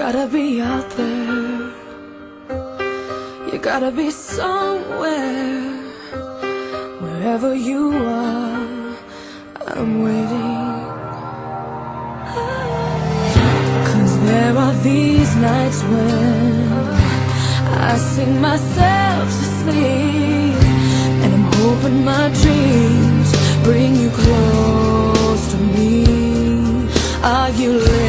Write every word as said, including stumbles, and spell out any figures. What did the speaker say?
gotta be out there. You gotta be somewhere. Wherever you are, I'm waiting. 'Cause there are these nights when I sing myself to sleep, and I'm hoping my dreams bring you close to me. Are you listening?